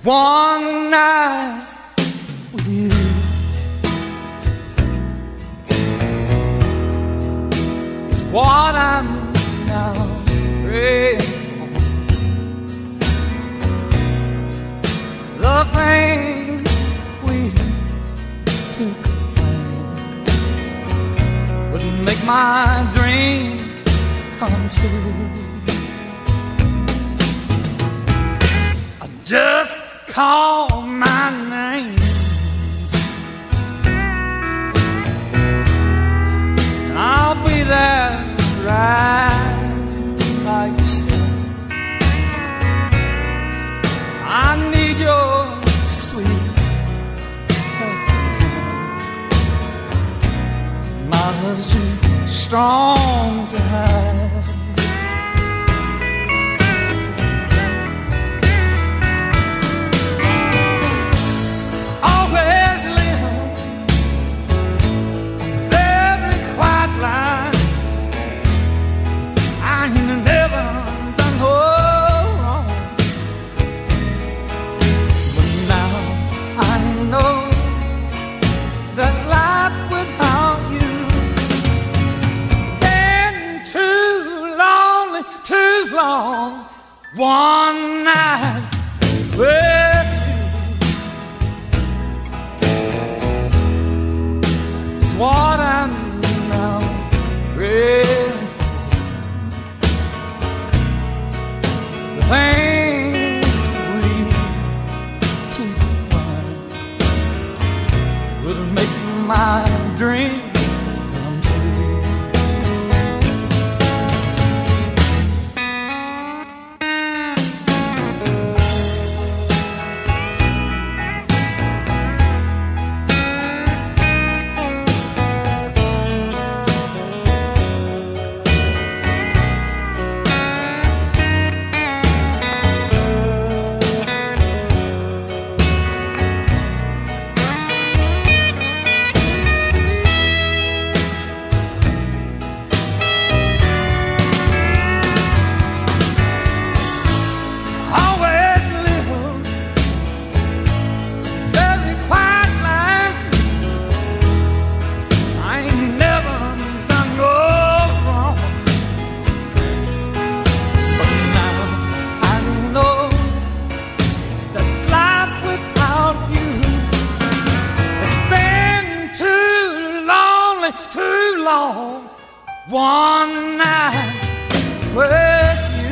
one night with you. It's what I'm now praying for. The things we took would make my dreams come true. Just call my name and I'll be there right by your side. I need your sweet help. My love's too strong to hide. One night with you is what I'm now ready for. The things we took would make my dreams come true. Too long, one night with you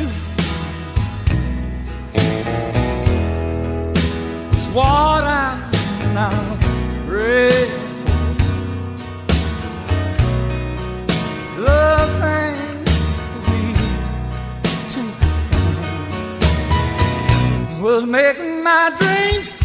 is what I'm now ready for. The things we took will make my dreams